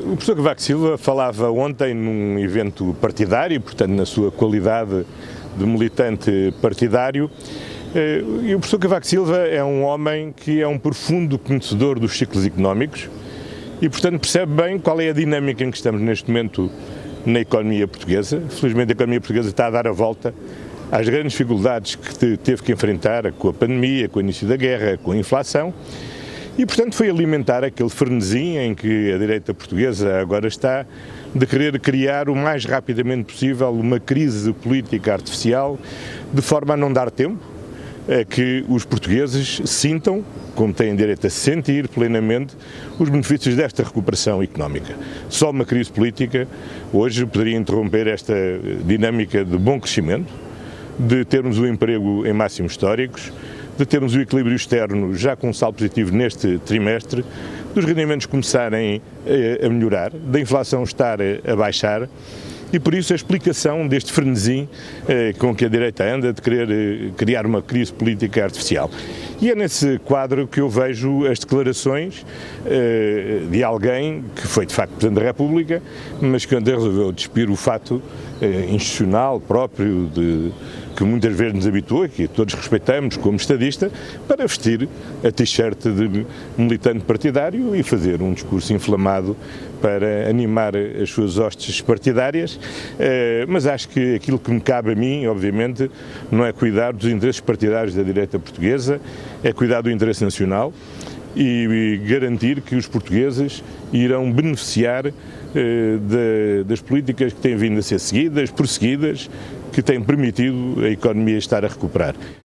O professor Cavaco Silva falava ontem num evento partidário, portanto na sua qualidade de militante partidário, e o professor Cavaco Silva é um homem que é um profundo conhecedor dos ciclos económicos e, portanto, percebe bem qual é a dinâmica em que estamos neste momento na economia portuguesa. Felizmente a economia portuguesa está a dar a volta às grandes dificuldades que teve que enfrentar com a pandemia, com o início da guerra, com a inflação. E, portanto, foi alimentar aquele frenesim em que a direita portuguesa agora está, de querer criar o mais rapidamente possível uma crise política artificial, de forma a não dar tempo a que os portugueses sintam, como têm direito a sentir plenamente, os benefícios desta recuperação económica. Só uma crise política hoje poderia interromper esta dinâmica de bom crescimento, de termos o emprego em máximos históricos, de termos o equilíbrio externo já com um saldo positivo neste trimestre, dos rendimentos começarem a melhorar, da inflação estar a baixar e por isso a explicação deste frenesim com que a direita anda de querer criar uma crise política artificial. E é nesse quadro que eu vejo as declarações de alguém que foi de facto Presidente da República, mas que resolveu despir o fato institucional próprio que muitas vezes nos habituou e que todos respeitamos como estadista, para vestir a t-shirt de militante partidário e fazer um discurso inflamado para animar as suas hostes partidárias, mas acho que aquilo que me cabe a mim, obviamente, não é cuidar dos interesses partidários da direita portuguesa, é cuidar do interesse nacional e garantir que os portugueses irão beneficiar das políticas que têm vindo a ser seguidas, prosseguidas, que têm permitido a economia estar a recuperar.